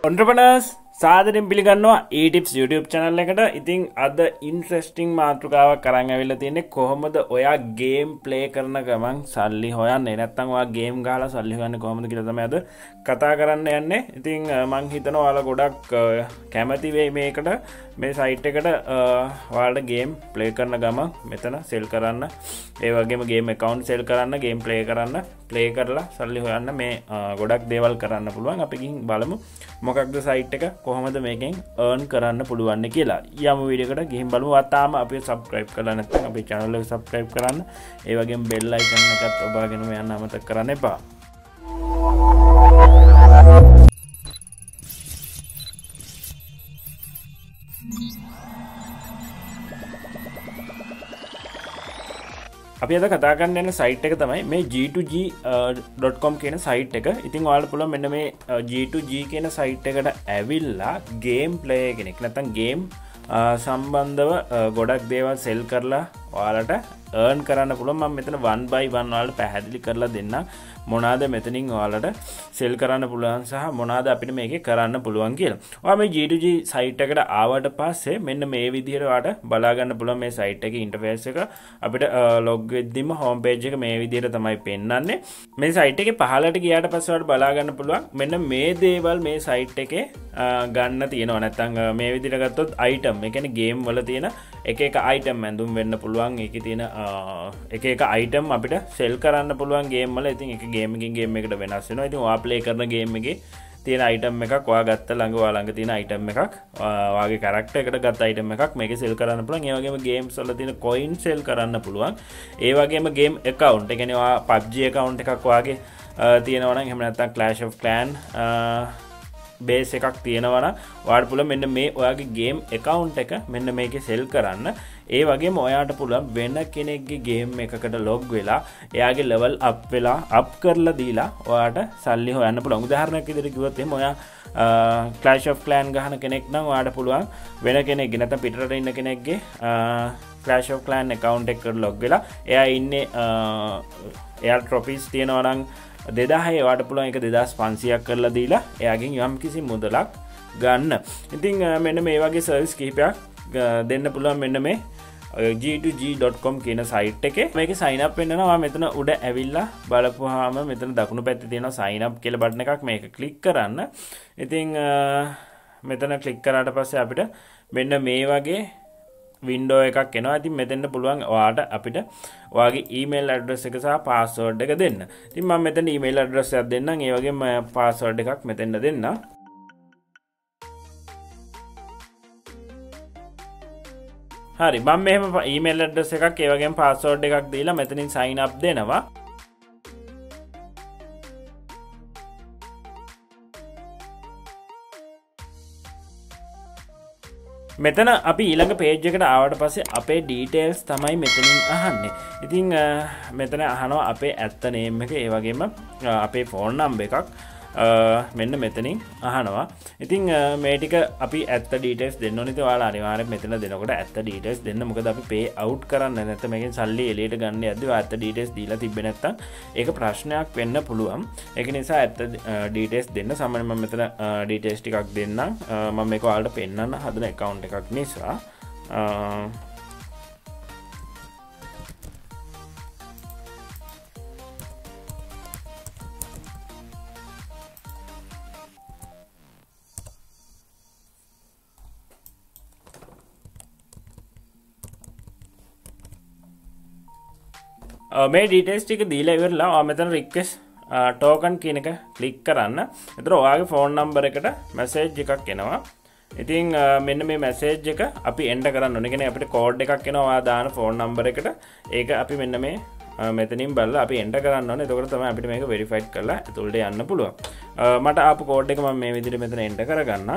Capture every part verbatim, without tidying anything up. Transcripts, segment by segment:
Entrepreneurs සාදරයෙන් පිළිගන්නවා e-tips YouTube channel එකට. ඉතින් අද interesting මාතෘකාවක් කරන් ඇවිල්ලා තියෙන්නේ කොහොමද ඔයා game play කරන ගමන් සල්ලි හොයන්නේ නැත්නම් ඔයා game ගහලා සල්ලි හොයන්නේ කොහොමද කියලා තමයි අද කතා කරන්න යන්නේ. ඉතින් මම හිතනවා ඔයාලා ගොඩක් කැමති වෙයි මේකට. මේ site එකට ඔයාලට game play කරන ගමන් මෙතන sell කරන්න, ඒ වගේම game account sell කරන්න, game play කරන්න, play කරලා සල්ලි හොයන්න මේ ගොඩක් දේවල් කරන්න පුළුවන්. අපි ගිහින් බලමු මොකක්ද site එක කොහොමද මේකෙන් earn කරන්න පුළුවන් කියලා. යමු වීඩියෝ එකට ගිහින් බලමු. තාම අපි subscribe කරලා නැත්නම් අපේ channel එක subscribe කරන්න. ඒ වගේම bell icon එකත් ඔබාගෙන යන්න අමතක කරන්න එපා. අපි අද කතා කරන්න යන site එක තමයි මේ G two G dot com කියන site එක. ඉතින් ඔයාලට පුළුවන් මෙන්න මේ G two G කියන site එකට ඇවිල්ලා game play කෙනෙක් නැත්නම් game සම්බන්ධව ගොඩක් දේවල් sell කරලා ඔයාලට earn කරන්න පුළුවන්. මම මෙතන one by one ඔයාලට පැහැදිලි කරලා දෙන්නම් මොනවාද මෙතනින් ඔයාලට sell කරන්න පුළුවන් සහ මොනවාද අපිට මේකේ කරන්න පුළුවන් කියලා. ඔයා මේ G two G site එකට ආවට පස්සේ මෙන්න මේ විදිහට ඔයාලට බලා ගන්න පුළුවන් මේ site එකේ interface එක. අපිට log වෙද්දිම home page එක මේ විදිහට තමයි පෙන්නන්නේ. මේ site එකේ පහළට ගියාට පස්සේ ඔයාලට බලා ගන්න පුළුවන් මෙන්න මේ දේවල් මේ site එකේ ගන්න තියෙනවා. නැත්නම් මේ විදිහට ගත්තොත් item, ඒ කියන්නේ game වල තියෙන එක එක item ඇඳුම් වෙන්න පුළුවන්. ඒකේ තියෙන එක එක item අපිට sell කරන්න පුළුවන් game වල. ඉතින් එක game එකකින් game එකට වෙනස් වෙනවා. ඉතින් ඔයා play කරන game එකේ තියෙන item එකක් ඔයා ගත්ත ළඟ ඔයා ළඟ තියෙන item එකක් ඔයාගේ character එකට ගත්ත item එකක් මේකේ sell කරන්න පුළුවන්. ඒ වගේම games වල තියෙන coin sell කරන්න පුළුවන්. ඒ වගේම game account, ඒ කියන්නේ ඔයා P U B G account එකක් ඔයාගේ තියෙනවා නම්, එහෙම නැත්නම් Clash of Clans බේස් එකක් තියෙනවා නම් ඔයාලට පුළුවන් මෙන්න මේ ඔයාගේ ගේම් account එක මෙන්න මේකේ sell කරන්න. ඒ වගේම ඔයාට පුළුවන් වෙන කෙනෙක්ගේ ගේම් එකකට log වෙලා එයාගේ level up වෙලා up කරලා දීලා ඔයාට සල්ලි හොයන්න පුළුවන්. උදාහරණයක් විදිහට කිව්වොත් එහෙම ඔයා Clash of Clans ගහන කෙනෙක් නම් ඔයාට පුළුවන් වෙන කෙනෙක්ගේ නැත්නම් පිටරට ඉන්න කෙනෙක්ගේ Clash of Clans account එකකට log වෙලා එයා ඉන්නේ එයා trophies තියෙනවා නම් දෙදාහේ ඔයාට පුළුවන් එක දෙදාස් පන්සියයක් කරලා දීලා එයාගෙන් යම් කිසි මුදලක් ගන්න. ඉතින් මෙන්න මේ වගේ සර්විස් කිහිපයක් දෙන්න පුළුවන් මෙන්න මේ G two G dot com කියන site එකේ. මේකේ sign up වෙන්න නම් ඔයා මෙතන උඩ ඇවිල්ලා බලපුවාම මෙතන දකුණු පැත්තේ තියෙනවා sign up කියලා බටන් එකක්. මේක click කරන්න. ඉතින් මෙතන click කරාට පස්සේ අපිට මෙන්න මේ වගේ window එකක් එනවා. ඉතින් මෙතෙන්ට පුළුවන් ඔයාට අපිට ඔයාගේ email address එක සහ password එක දෙන්න. ඉතින් මම මෙතන email address එකක් දෙන්නම්. ඒ වගේම password එකක් මෙතෙන්ට දෙන්න. හරි, මම මෙහෙම email address එකක් ඒ වගේම password එකක් දීලා මෙතනින් sign up දෙනවා. මෙතන අපි ඊළඟ page එකට ආවට පස්සේ අපේ details තමයි මෙතනින් අහන්නේ. ඉතින් මෙතන අහනවා අපේ ඇත්ත name එක, ඒ වගේම අපේ phone number එකක් මෙන්න මෙතනින් අහනවා. ඉතින් මේ ටික අපි ඇත්ත details දෙන්න ඕනේ. ඉතින් ඔයාලා අනිවාර්යෙන් මෙතන දෙනකොට ඇත්ත details දෙන්න. මොකද අපි pay out කරන්න නැත්නම් මේකෙන් සල්ලි එළියට ගන්න යද්දි ඔයා ඇත්ත details දීලා තිබ්බේ නැත්නම් ඒක ප්‍රශ්නයක් වෙන්න පුළුවන්. ඒක නිසා ඇත්ත details දෙන්න. සාමාන්‍යයෙන් මම මෙතන details ටිකක් දෙන්නම්. මම මේක ඔයාලට පෙන්නන්න හදන account එකක් නිසා මේ details ටික දීලා ඉවරලා ඔයා මෙතන request token කියන එක click කරන්න. එතකොට ඔයාගේ phone number එකට message එකක් එනවා. ඉතින් මෙන්න මේ message එක අපි enter කරන්න ඕනේ. කියන්නේ අපිට code එකක් එනවා ඔයා දාන phone number එකට. ඒක අපි මෙන්න මේ මෙතනින් බලලා අපි enter කරන්න ඕනේ. එතකොට තමයි අපිට මේක verified කරලා ඇතුළට යන්න පුළුවන්. මට ආපු code එක මම මේ විදිහට මෙතන enter කරගන්නම්.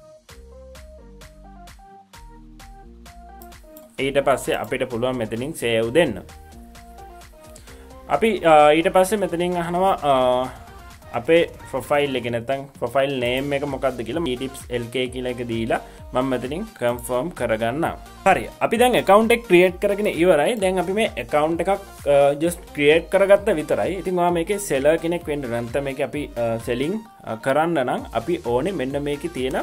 ඊට පස්සේ අපිට පුළුවන් මෙතනින් save දෙන්න. අපි ඊට පස්සේ මෙතනින් අහනවා අපේ ප්‍රොෆයිල් එක නැත්නම් ප්‍රොෆයිල් නේම් එක මොකක්ද කියලා etips lk කියලා එක දීලා මම මෙතනින් කන්ෆර්ම් කරගන්නම්. හරි. අපි දැන් account එක create කරගෙන ඉවරයි. දැන් අපි මේ account එකක් just create කරගත්ත විතරයි. ඉතින් ඔයා මේකේ seller කෙනෙක් වෙන්න නැත්නම් මේක අපි selling කරන්න නම් අපි ඕනේ මෙන්න මේකේ තියෙන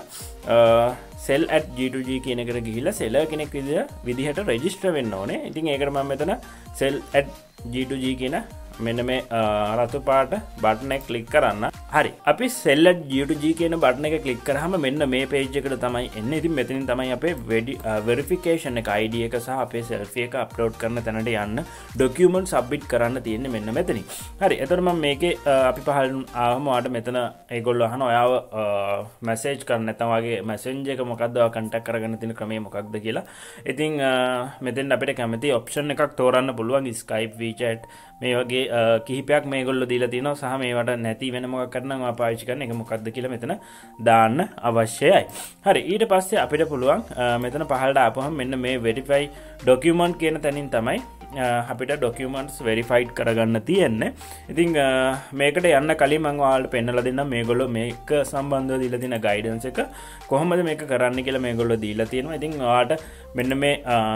sell at G two G කියන එකට ගිහිල්ලා seller කෙනෙක් විදිහට register වෙන්න ඕනේ. ඉතින් ඒකට මම මෙතන sell at G two G කියන මෙන්න මේ රතු පාට බටන් එක ක්ලික් කරන්න. හරි. අපි sell at G two G කියන බටන් එක ක්ලික් කරාම මෙන්න මේ page එකට තමයි එන්නේ. ඉතින් මෙතනින් තමයි අපේ verification එක I D එක සහ අපේ selfie එක upload කරන තැනට යන්න document submit කරන්න තියෙන්නේ මෙන්න මෙතනින්. හරි. එතකොට මම මේකේ අපි පහළ ආවම ඔයාලට මෙතන ඒගොල්ලෝ අහන ඔයාව message කරන්න නැත්නම් ඔයාගේ messenger එක මොකක්ද ඔයා contact කරගන්න තියෙන ක්‍රමය මොකක්ද කියලා. ඉතින් මෙතෙන් අපිට කැමති option එකක් තෝරන්න පුළුවන් Skype WeChat මේ වගේ කිහිපයක් මේගොල්ලෝ දීලා තිනවා සහ මේවට නැති වෙන මොකක් කරනම් ඔයා පාවිච්චි කරන එක මොකක්ද කියලා මෙතන දාන්න අවශ්‍යයි. හරි. ඊට පස්සේ අපිට පුළුවන් මෙතන පහළට ආපුවම මෙන්න මේ verify document කියන තැනින් තමයි අපිට documents verified කරගන්න තියෙන්නේ. ඉතින් මේකට යන්න කලින් මම ඔයාලට පෙන්නලා දෙන්නම් මේගොල්ලෝ මේක සම්බන්ධව දීලා තියෙන guidance එක කොහොමද මේක කරන්න කියලා මේගොල්ලෝ දීලා තියෙනවා. ඉතින් ඔයාලට මෙන්න මේ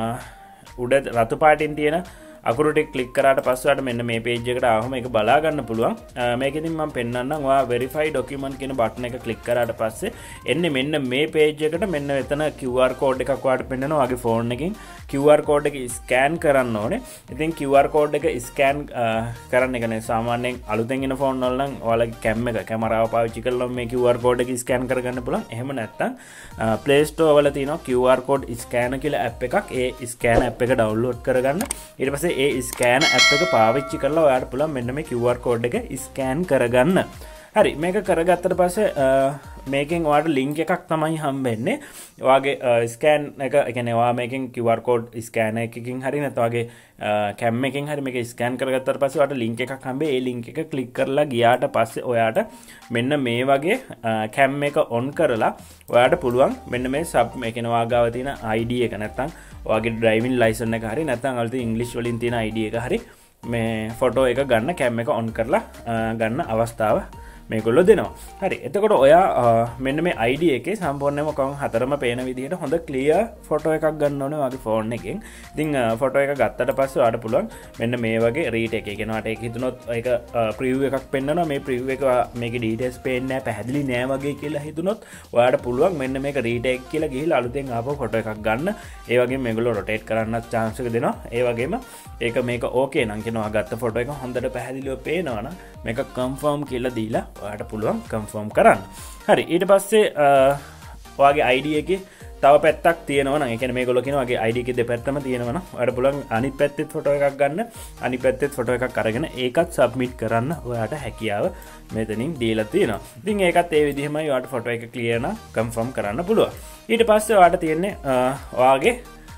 උඩ රතු පාටින් තියෙන අකුරු ටික ක්ලික් කරාට පස්සේ ඔයාලට මෙන්න මේ page එකට ආවම ඒක බලා ගන්න පුළුවන්. මේකෙදින් මම පෙන්නන්නම් ඔයා verify document කියන බටන් එක ක්ලික් කරාට පස්සේ එන්නේ මෙන්න මේ page එකට මෙන්න මෙතන Q R code එකක් ඔයාලට පෙන්නනවා. ඔයාගේ phone එකකින් Q R code එක scan කරන්න ඕනේ. ඉතින් Q R code එක scan කරන්න එක නේ සාමාන්‍යයෙන් අලුතෙන් එන phone වල නම් ඔයාලගේ cam එක කැමරාව පාවිච්චි කරලා මේ Q R code එක scan කරගන්න පුළුවන්. එහෙම නැත්නම් Play Store වල තියෙනවා Q R code scanner කියලා app එකක්. ඒ scan app එක download කරගන්න. ඊට පස්සේ ඒ ස්කෑන ඇප් එක පාවිච්චි කරලා ඔයාලට පුළුවන් මෙන්න මේ Q R code එක ස්කෑන් කරගන්න. හරි. මේක කරගත්තට පස්සේ මේකෙන් ඔයාලට link එකක් තමයි හම්බෙන්නේ. ඔයාගේ ස්කෑන් එක ඒ කියන්නේ ඔයා මේකෙන් Q R code ස්කෑනර් එකකින් හරි නැත්නම් ඔයාගේ කැම් එකකින් හරි මේක ස්කෑන් කරගත්තාට පස්සේ ඔයාලට link එකක් හම්බෙයි. ඒ link එක ක්ලික් කරලා ගියාට පස්සේ ඔයාට මෙන්න මේ වගේ කැම් එක on කරලා ඔයාට පුළුවන් මෙන්න මේ sub මේ කියන වාගාව තියෙන I D එක නැත්නම් ඔයාගේ driving license එක හරි නැත්නම් අලුත් ඉංග්‍රීසි වලින් තියෙන I D එක හරි මේ ෆොටෝ එක ගන්න කැම් එක on කරලා ගන්න අවස්ථාව මේගොල්ලෝ දෙනවා. හරි. එතකොට ඔයා මෙන්න මේ I D එකේ සම්පූර්ණයෙන්ම කොහොම හතරම පේන විදිහට හොඳ ක්ලියර් ෆොටෝ එකක් ගන්න ඕනේ ඔයාගේ ෆෝන් එකෙන්. ඉතින් ෆොටෝ එක ගත්තට පස්සේ ඔයාලට පුළුවන් මෙන්න මේ වගේ රීටේක් එක කියනවාට ඒක හිතුනොත් ඒක ප්‍රිව්යු එකක් පෙන්නනවා. මේ ප්‍රිව්යු එක මේකේ ඩීටේල්ස් පේන්නේ නැහැ, පැහැදිලි නෑ වගේ කියලා හිතුනොත් ඔයාලට පුළුවන් මෙන්න මේක රීටේක් කියලා ගිහිල්ලා අලුතෙන් ආපහු ෆොටෝ එකක් ගන්න. ඒ වගේම මේගොල්ලෝ රොටේට් කරන්නත් chance එක දෙනවා. ඒ වගේම ඒක මේක ඕකේ නම් කියනවා ගත්ත ෆොටෝ එක හොඳට පැහැදිලිව පේනවා නම් මේක කන්ෆර්ම් කියලා දීලා ඔයාට පුළුවන් කන්ෆර්ම් කරන්න. හරි. ඊට පස්සේ ඔයාගේ I D එකේ තව පැත්තක් තියෙනවා නම් ඒ කියන්නේ මේගොල්ලෝ කියනවා ඔයාගේ I D එකේ දෙපැත්තම තියෙනවා නම් ඔයාට පුළුවන් අනිත් පැත්තෙත් ෆොටෝ එකක් ගන්න. අනිත් පැත්තෙත් ෆොටෝ එකක් අරගෙන ඒකත් සබ්මිට් කරන්න ඔයාට හැකියාව මෙතනින් දීලා තියෙනවා. ඉතින් ඒකත් ඒ විදිහමයි ඔයාට ෆොටෝ එක ක්ලියර් නම් කන්ෆර්ම් කරන්න පුළුවන්. ඊට පස්සේ ඔයාට තියෙන්නේ ඔයාගේ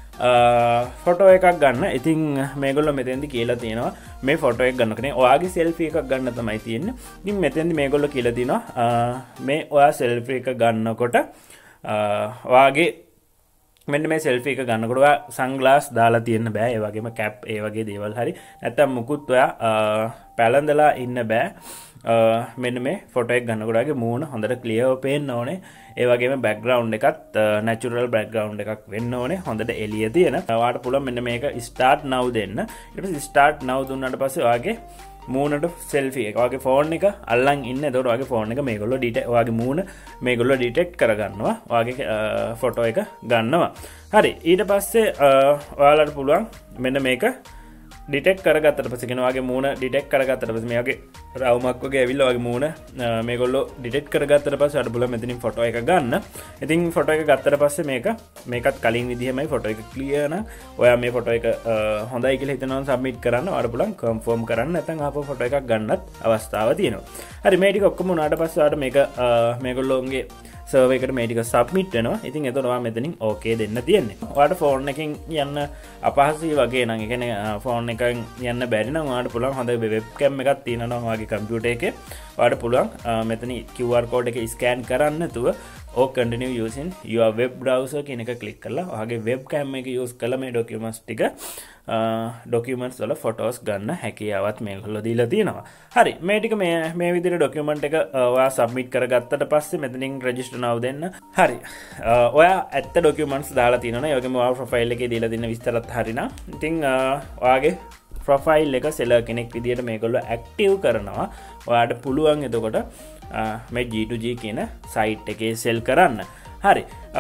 ෆොටෝ එකක් ගන්න. ඉතින් මේගොල්ලෝ මෙතෙන්දි කියලා තියෙනවා මේ ෆොටෝ එක ගන්න කෙනේ ඔයාගේ සෙල්ෆි එකක් ගන්න තමයි තියෙන්නේ. ඉතින් මෙතෙන්දි මේගොල්ලෝ කියලා තියෙනවා මේ ඔයා සෙල්ෆි එක ගන්නකොට ඔයාගේ මෙන්න මේ සෙල්ෆි එක ගන්නකොට ඔයා සන්ග්ලාස් දාලා තියෙන්න බෑ. ඒ වගේම කැප් ඒ වගේ දේවල් හරි නැත්තම් මුකුත් ඔයා පැලඳලා ඉන්න බෑ. මෙන්න මේ ෆොටෝ එක ගන්නකොට ඔයාගේ මූණ හොඳට ක්ලියර්ව පේන්න ඕනේ. ඒ වගේම බෑග්ග්‍රවුන්ඩ් එකත් නැචරල් බෑග්ග්‍රවුන්ඩ් එකක් වෙන්න ඕනේ. හොඳට එළිය තියෙන. ඔයාලට පුළුවන් මෙන්න මේක ස්ටාර්ට් නව් දෙන්න. ඊට පස්සේ ස්ටාර්ට් නව් දුන්නාට පස්සේ ඔයාගේ මූණට සෙල්ෆි එක ඔයාගේ ෆෝන් එක අල්ලන් ඉන්න. එතකොට ඔයාගේ ෆෝන් එක මේගොල්ලෝ ඩිටෙක්ට් ඔයාගේ මූණ මේගොල්ලෝ ඩිටෙක්ට් කරගන්නවා. ඔයාගේ ෆොටෝ එක ගන්නවා. හරි. ඊට පස්සේ ඔයාලට පුළුවන් මෙන්න මේක ඩිටෙක්ට් කරගත්තට පස්සේ කියන ඔයාගේ මූණ ඩිටෙක්ට් කරගත්තට පස්සේ මේ වගේ රවුමක් වගේ ඇවිල්ලා ඔයාගේ මූණ මේගොල්ලෝ ඩිටෙක්ට් කරගත්තට පස්සේ ඔයාලට පුළුවන් මෙතනින් ෆොටෝ එක ගන්න. ඉතින් ෆොටෝ එක ගත්තට පස්සේ මේක මේකත් කලින් විදිහමයි ෆොටෝ එක ක්ලියර් නම් ඔයා මේ ෆොටෝ එක හොඳයි කියලා හිතනවා සබ්මිට් කරන්න ඔයාලට පුළුවන් කන්ෆර්ම් කරන්න නැත්නම් ආපහු ෆොටෝ එකක් ගන්නත් අවස්ථාව තියෙනවා. හරි. මේ ටික ඔක්කොම උනාට පස්සේ ඔයාලට මේක මේගොල්ලෝගේ සර්වර් එකට මේ ටික සබ්මිට් වෙනවා. ඉතින් එතකොට ඔයා මෙතනින් ඕකේ දෙන්න තියෙන්නේ. ඔයාලට ෆෝන් එකෙන් යන්න අපහසුයි වගේ නම් ඒ කියන්නේ ෆෝන් එකෙන් යන්න බැරි නම් ඔයාලට පුළුවන් හොඳ වෙබ් කැම් එකක් තියෙනවා නම් ඔයාගේ කම්පියුටර් එකේ ඔයාලට පුළුවන් මෙතන Q R code එක ස්කෑන් කරන්න නැතුව or continue using your web browser කියන එක ක්ලික් කරලා ඔයාගේ webcam එක use කරලා මේ documents ටික documents වල photos ගන්න හැකියාවත් මේගොල්ලෝ දීලා තියෙනවා. හරි මේ ටික මේ මේ විදිහට document එක ඔයා submit කරගත්තට පස්සේ මෙතනින් register now දෙන්න. හරි. ඔයා ඇත්ත documents දාලා තියෙනවනේ. ඒ වගේම ඔයා profile එකේ දීලා තියෙන විස්තරත් හරිනම්. ඉතින් ඔයාගේ profile එක seller කෙනෙක් විදිහට මේගොල්ලෝ active කරනවා. ඔයාට පුළුවන් එතකොට මේ G two G කියන site එකේ sell කරන්න. හරි.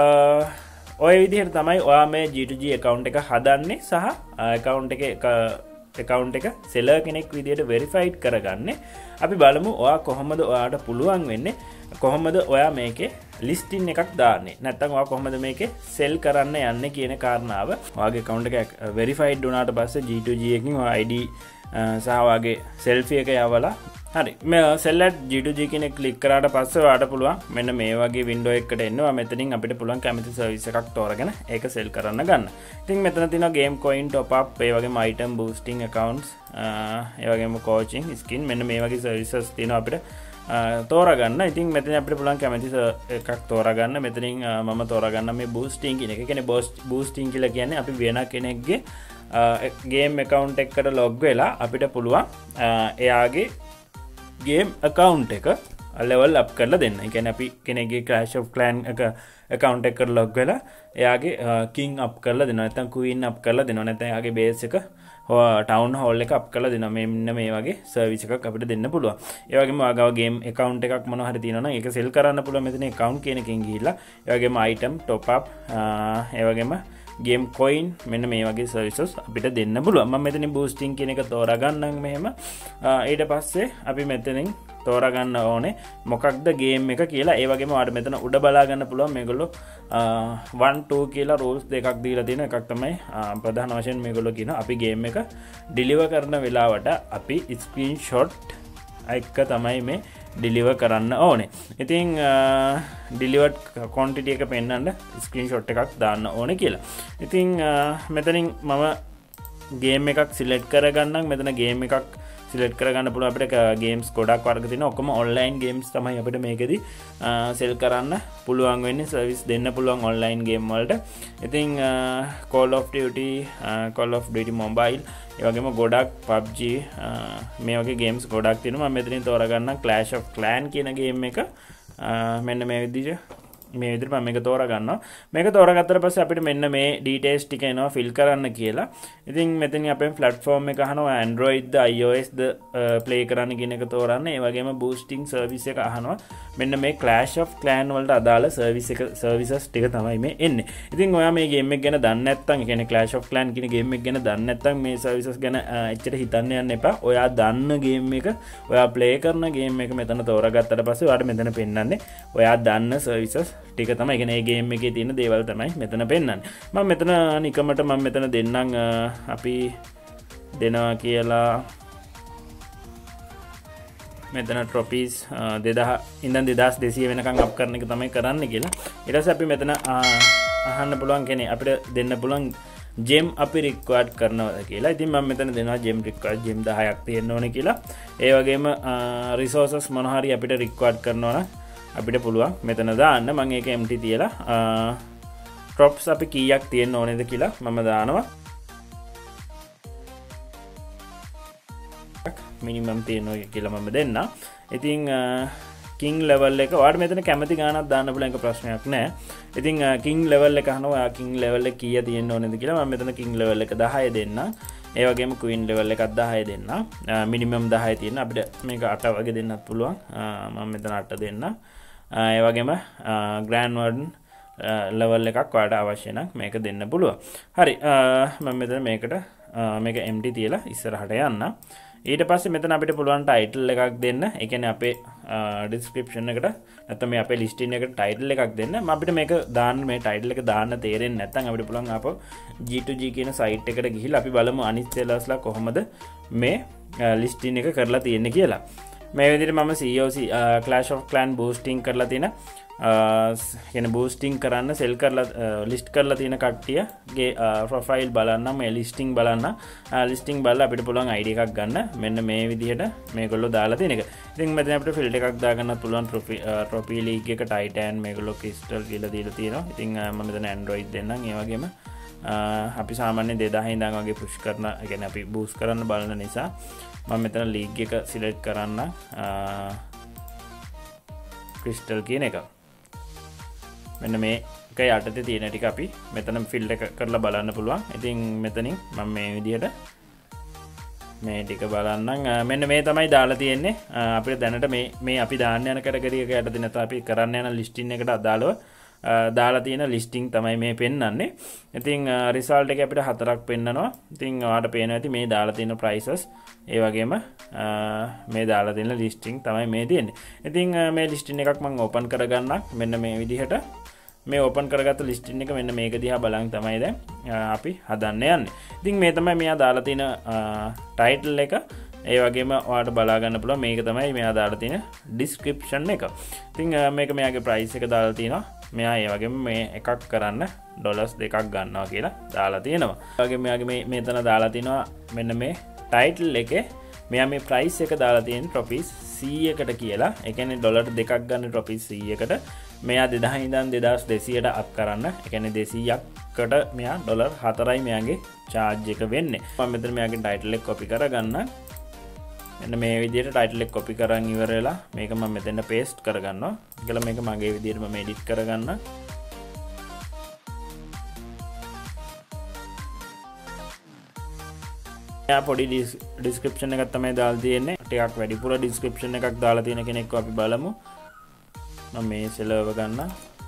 ඔය විදිහට තමයි ඔයා මේ G two G account එක හදන්නේ සහ account එකේ account එක seller කෙනෙක් විදිහට verified කරගන්නේ. අපි බලමු ඔයා කොහොමද ඔයාට පුළුවන් වෙන්නේ කොහොමද ඔයා මේකේ listing එකක් දාන්නේ. නැත්නම් ඔයා කොහොමද මේකේ sell කරන්න යන්නේ කියන කාරණාව. ඔයාගේ account එක verified වුණාට පස්සේ G two G එකකින් ඔයා I D සහ ඔයාගේ selfie එක යවලා හරි මේ sell at G two G කියන ක්ලික් කරාට පස්සේ ඔයාට පුළුවන් මෙන්න මේ වගේ window එකකට එන්න. මෙතනින් අපිට පුළුවන් කැමති service එකක් තෝරගෙන ඒක sell කරන්න ගන්න. ඉතින් මෙතන තියෙනවා game coin top up, ඒ වගේම item boosting accounts, ඒ වගේම coaching skin මෙන්න මේ වගේ services තියෙනවා අපිට තෝරගන්න. ඉතින් මෙතන අපිට පුළුවන් කැමති එකක් තෝරගන්න. මෙතනින් මම තෝරගන්න මේ boosting කියන එක. ඒ කියන්නේ boosting කියලා කියන්නේ අපි වෙන කෙනෙක්ගේ game account එකකට log වෙලා අපිට පුළුවන් එයාගේ game account එක level up කරලා දෙන්න. ඒ කියන්නේ අපි කෙනෙක්ගේ Clash of Clans එක account එකකට log වෙලා එයාගේ king up කරලා දෙනවා. නැත්නම් queen up කරලා දෙනවා. නැත්නම් එයාගේ base එක town hall එක up කරලා දෙනවා. මෙන්න මේ වගේ service එකක් අපිට දෙන්න පුළුවන්. ඒ වගේම ආගව game account එකක් මොනවා හරි තියෙනවා නම් ඒක sell කරන්න පුළුවන් මෙතන account කියන එකෙන් ගිහිල්ලා. ඒ වගේම item top up ඒ වගේම game coin මෙන්න මේ වගේ services අපිට දෙන්න පුළුවන්. මම මෙතනින් boosting කියන එක තෝරා ගන්නම් මෙහෙම. ඊට පස්සේ අපි මෙතනින් තෝරා ගන්න ඕනේ මොකක්ද game එක කියලා. ඒ වගේම ඔයාලට මෙතන උඩ බලා ගන්න පුළුවන් මේගොල්ලෝ one two කියලා rules දෙකක් දීලා තියෙන එකක් තමයි ප්‍රධාන වශයෙන් මේගොල්ලෝ කියන අපි game එක deliver කරන වෙලාවට අපි screenshot එක තමයි මේ deliver කරන්න ඕනේ. ඉතින් delivered quantity එක පෙන්නන්න screenshot එකක් දාන්න ඕනේ කියලා. ඉතින් මෙතනින් මම game එකක් select කරගන්නම්. මෙතන game එකක් select කරගන්න පුළුවන් අපිට games ගොඩක් වර්ග තියෙනවා. ඔක්කොම online games තමයි අපිට මේකෙදි sell කරන්න පුළුවන් වෙන්නේ. service දෙන්න පුළුවන් online game වලට. ඉතින් Call of Duty, Call of Duty Mobile ඒ වගේම ගොඩක් P U B G මේ වගේ games ගොඩක් තියෙනවා. මම මෙතනින් තෝරගන්නම් Clash of Clans කියන game එක. මෙන්න මේ විදිහට මේ විදිහට මම මේක තෝරා ගන්නවා. මේක තෝරාගත්තට පස්සේ අපිට මෙන්න මේ details ටික එනවා fill කරන්න කියලා. ඉතින් මෙතනින් අපේ platform එක අහනවා Android ද iOS ද play කරන්න කියන එක තෝරන්න. ඒ වගේම boosting service එක අහනවා. මෙන්න මේ Clash of Clans වලට අදාළ service එක services ටික තමයි මේ එන්නේ. ඉතින් ඔයා මේ game එක ගැන දන්නේ නැත්නම් ඒ කියන්නේ Clash of Clans කියන game එක ගැන දන්නේ නැත්නම් මේ services ගැන එච්චර හිතන්න යන්න එපා. ඔයා දන්න game එක ඔයා play කරන game එක මෙතන තෝරාගත්තට පස්සේ ඔයාට මෙතන පෙන්නන්නේ ඔයා දන්න services ටික තමයි. ඒ කියන්නේ game එකේ තියෙන දේවල් තමයි මෙතන පෙන්නන්නේ. මම මෙතන නිකමට මම මෙතන දෙන්නම් අපි දෙනවා කියලා මෙතන trophies දෙදාහ ඉඳන් දෙදාස් දෙසිය වෙනකන් අප් කරන එක තමයි කරන්න කියලා. ඊට පස්සේ අපි මෙතන අහන්න පුළුවන් කෙනේ අපිට දෙන්න පුළුවන් gem අපි required කරනවද කියලා. ඉතින් මම මෙතන දෙනවා gem required gem දහයක් තියෙන්න ඕනේ කියලා. ඒ වගේම resources මොන හරි අපිට required කරනවා නම් අපිට පුළුවන් මෙතන දාන්න. මම ඒක empty තියලා drops අපි කීයක් තියෙන්න ඕනේද කියලා මම දානවා. minimum තියෙනවා කියලා මම දෙන්න. ඉතින් king level එක ඔයාලට මෙතන කැමති ගාණක් දාන්න පුළුවන් එක ප්‍රශ්නයක් නෑ. ඉතින් king level එක අහනවා ඔයා king level එක කීය තියෙන්න ඕනේද කියලා. මම මෙතන king level එක දහය දෙන්න. ඒ වගේම queen level එකක් දහය දෙන්න. minimum දහය තියෙන අපිට මේක අට වගේ දෙන්නත් පුළුවන්. මම මෙතන අට දෙන්න. ඒ වගේම grand warden level එකක් ඔයාලට අවශ්‍ය නම් මේක දෙන්න පුළුවන්. හරි මම මෙතන මේකට මේක empty තියලා ඉස්සරහට යන්න. ඊට පස්සේ මෙතන අපිට පුළුවන් title එකක් දෙන්න. ඒ කියන්නේ අපේ description එකට නැත්නම් මේ අපේ listing එකට title එකක් දෙන්න. මම අපිට මේක දාන්න මේ title එක දාන්න තේරෙන්නේ නැත්නම් අපිට පුළුවන් ආපහු G two G කියන site එකට ගිහිල්ලා අපි බලමු අනිත් sellersලා කොහොමද මේ listing එක කරලා තියෙන්නේ කියලා. මේ විදිහට මම C O C Clash of Clans boosting කරලා තියෙන කියන බූස්ටිං කරන්න සෙල් කරලා ලිස්ට් කරලා තියෙන කට්ටියගේ ප්‍රොෆයිල් බලන්න මේ ලිස්ටිං බලන්න ලිස්ටිං බලලා අපිට පුළුවන් I D එකක් ගන්න මෙන්න මේ විදිහට මේගොල්ලෝ දාලා තියෙන එක. ඉතින් මෙතන අපිට ෆිල්ටර් එකක් දාගන්නත් පුළුවන් Trophy League එක Titan මේගොල්ලෝ Crystal කියලා දීලා තියෙනවා. ඉතින් මම මෙතන Android දෙන්නම්. ඒ වගේම අපි සාමාන්‍යයෙන් two thousand ඉඳන් වගේ පුෂ් කරන ඒ කියන්නේ අපි බූස්ට් කරන්න බලන නිසා මම මෙතන league එක සිලෙක්ට් කරන්න Crystal කියන එක. මෙන්න මේ එක යටතේ තියෙන ටික අපි මෙතන ෆිල් එක කරලා බලන්න පුළුවන්. ඉතින් මෙතනින් මම මේ විදිහට මේ ටික බලන්නම්. මෙන්න මේ තමයි දාලා තියෙන්නේ. අපිට දැනට මේ මේ අපි දාන්න යන කැටගරි එක යටතේ නැත්නම් අපි කරන්න යන ලිස්ටින් එකට අදාළව දාලා තියෙන ලිස්ටිං තමයි මේ පෙන්වන්නේ. ඉතින් රිසල්ට් එක අපිට හතරක් පෙන්නනවා. ඉතින් ඔයාලට පේනවා ඇති මේ දාලා තියෙන prices ඒ වගේම මේ දාලා තියෙන ලිස්ටිං තමයි මේ තියෙන්නේ. ඉතින් මේ ලිස්ටින් එකක් මම ඕපන් කරගන්නම්. මෙන්න මේ විදිහට මේ ඕපන් කරගත්ත ලිස්ටින් එක මෙන්න මේක දිහා බලන් තමයි දැන් අපි හදන්න යන්නේ. ඉතින් මේ තමයි මෙයා දාලා තියෙන ටයිටල් එක. ඒ වගේම ඔයාලට බලා ගන්න පුළුවන් මේක තමයි මෙයා දාලා තියෙන description එක. ඉතින් මේක මෙයාගේ price එක දාලා තියෙනවා. මෙයා ඒ වගේම මේ එකක් කරන්න ඩොලර්ස් දෙකක් ගන්නවා කියලා දාලා තියෙනවා. ඒ වගේම මෙයාගේ මේ මෙතන දාලා තිනවා මෙන්න මේ ටයිටල් එකේ මෙයා මේ ප්‍රයිස් එක දාලා තියෙන රුපීස් සීයකට කියලා. ඒ කියන්නේ ඩොලර් දෙකක් ගන්න රුපීස් සීයකට මෙයා two thousand ඉඳන් two thousand two hundred අක් කරන්න. ඒ කියන්නේ දෙසීයකට මෙයා ඩොලර් හතරයි මෙයාගේ charge එක වෙන්නේ. මම මෙතන මෙයාගේ ටයිටල් එක copy කරගන්න. මෙන්න මේ විදිහට ටයිටල් එක copy කරන් ඉවර වෙලා මේක මම මෙතන paste කරගන්නවා. ඒකල මේක මගේ විදිහට මම edit කරගන්න. යා පොඩි description එකක් තමයි දාලා තියෙන්නේ. ටිකක් වැඩිපුර description එකක් දාලා තියෙන කෙනෙක්ව අපි බලමු. මම මේ සෙලව ගන්න.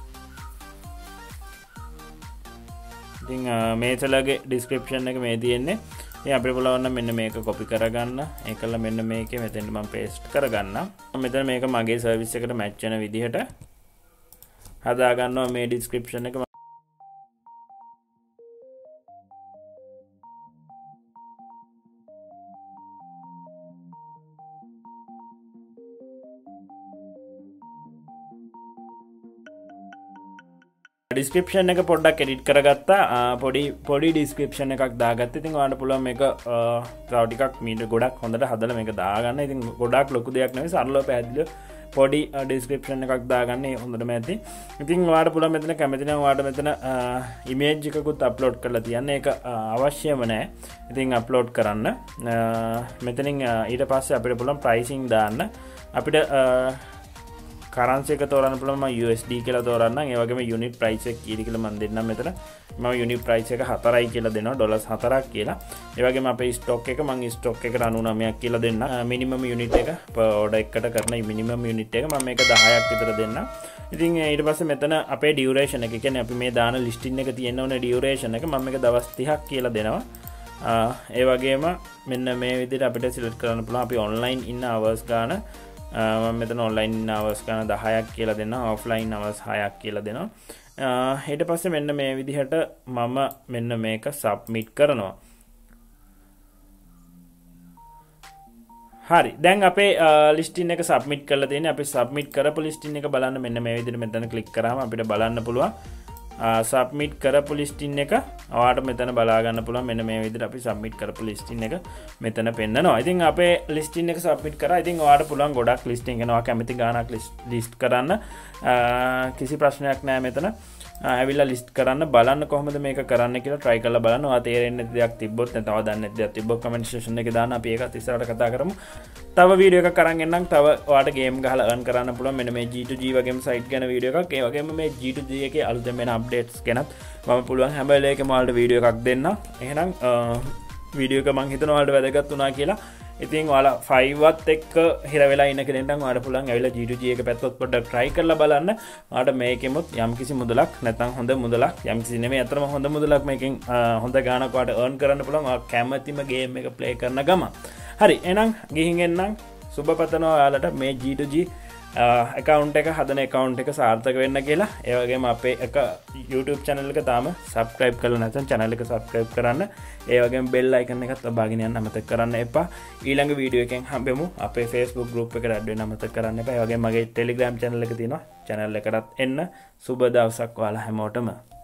ඉතින් මේ සෙලගේ description එක මේ තියෙන්නේ. ඉතින් අපිට පුළුවන් මෙන්න මේක copy කරගන්න. ඒකල මෙන්න මේකේ මෙතෙන්ට මම paste කරගන්න. මෙතන මේක මගේ service එකට match වෙන විදිහට හදා ගන්නවා මේ description එක. description එක පොඩ්ඩක් edit කරගත්තා. පොඩි පොඩි description එකක් දාගත්තා. ඉතින් ඔයාලට පුළුවන් මේක තව ටිකක් මීටර් ගොඩක් හොඳට හදලා මේක දාගන්න. ඉතින් ගොඩක් ලොකු දෙයක් නෙවෙයි සරලව පැහැදිලිව පොඩි description එකක් දාගන්න. ඒ හොඳටම ඇති. ඉතින් ඔයාලට පුළුවන් මෙතන කැමති නම් ඔයාලට මෙතන image එකකුත් upload කරලා තියන්න. ඒක අවශ්‍යම නැහැ. ඉතින් upload කරන්න. මෙතනින් ඊට පස්සේ අපිට පුළුවන් pricing දාන්න. අපිට currency එක තෝරන්න පුළුවන්. මම U S D කියලා තෝරන්නම්. ඒ වගේම unit price එක කීයද කියලා මම දෙන්නම් මෙතන. මම unit price එක හතරයි කියලා දෙනවා. ඩොලර්ස් හතරක් කියලා. ඒ වගේම අපේ stock එක මම stock එකට ninety-nine ක් කියලා දෙන්නම්. minimum unit එක per order එකකට කරන minimum unit එක මම මේක දහයක් විතර දෙන්නම්. ඉතින් ඊට පස්සේ මෙතන අපේ duration එක කියන්නේ අපි මේ දාන listing එක තියෙන ඕනේ duration එක මම මේක දවස් thirty කියලා දෙනවා. ඒ වගේම මෙන්න මේ විදිහට අපිට select කරන්න පුළුවන් අපි online ඉන්න hours ගාන මම මෙතන online hours ගන්න දහයක් කියලා දෙනවා. offline hours හයක් කියලා දෙනවා. ඊට පස්සේ මෙන්න මේ විදිහට මම මෙන්න මේක submit කරනවා. හරි. දැන් අපේ listing එක submit කරලා තියෙන්නේ. අපි submit කරපු listing එක බලන්න මෙන්න මේ විදිහට මෙතන click කරාම අපිට බලන්න පුළුවන්. submit කරපු listing එක ඔයාලට මෙතන බලා ගන්න පුළුවන්. මෙන්න මේ විදිහට අපි submit කරපු listing එක මෙතන පෙන්නනවා. ඉතින් අපේ listing එක submit කරා. ඉතින් ඔයාලට පුළුවන් ගොඩක් listing එනවා කැමති ගානක් list කරන්න. කිසි ප්‍රශ්නයක් නැහැ මෙතන. ඇවිල්ලා list කරන්න බලන්න කොහොමද මේක කරන්න කියලා try කරලා බලන්න. ඔයා තේරෙන්නේ නැති දෙයක් තිබ්බොත් නැත්නම් තව දන්නේ නැති දෙයක් තිබ්බොත් comment section එකේ දාන්න. අපි ඒකත් ඉස්සරහට කතා කරමු. තව වීඩියෝ එකක් අරන් එන්නම්. තව ඔයාලට game ගහලා earn කරන්න පුළුවන්. මෙන්න මේ G two G වගේම site ගැන වීඩියෝ එකක්. ඒ වගේම මේ G two G එකේ අලුතෙන් වෙන updates ගැනත් මම පුළුවන් හැම වෙලේකම ඔයාලට වීඩියෝ එකක් දෙන්න. එහෙනම් වීඩියෝ එක මම හිතනවා ඔයාලට වැදගත් වුණා කියලා. ඉතින් ඔයාලා five වත් එක්ක හිර වෙලා ඉන්න කෙනෙක් නම් ඔයාලට පුළුවන් ඇවිල්ලා G two G එක පැත්තත් පොඩ්ඩක් try කරලා බලන්න. ඔයාලට මේකෙමුත් යම්කිසි මුදලක් නැත්නම් හොඳ මුදලක් යම්කිසි නෙමෙයි අතරම හොඳ මුදලක් මේකෙන් හොඳ ගාණක් ඔයාලට earn කරන්න පුළුවන්. ඔයා කැමැතිම game එක play කරන ගම. හරි එහෙනම් ගිහින් එන්නම්. සුබ පතනවා ඔයාලට මේ G two G account එක හදන account එක සාර්ථක වෙන්න කියලා. ඒ වගේම අපේ එක YouTube channel එක තාම subscribe කරලා නැත්නම් channel එක subscribe කරන්න. ඒ වගේම bell icon එකත් ඔබාගෙන යන්න අමතක කරන්න එපා. ඊළඟ වීඩියෝ එකෙන් හම්බෙමු. අපේ Facebook group එකට add වෙන්න අමතක කරන්න එපා. ඒ වගේම මගේ Telegram channel එක තියෙනවා. channel එකටත් එන්න. සුබ දවසක් ඔයාලා හැමෝටම.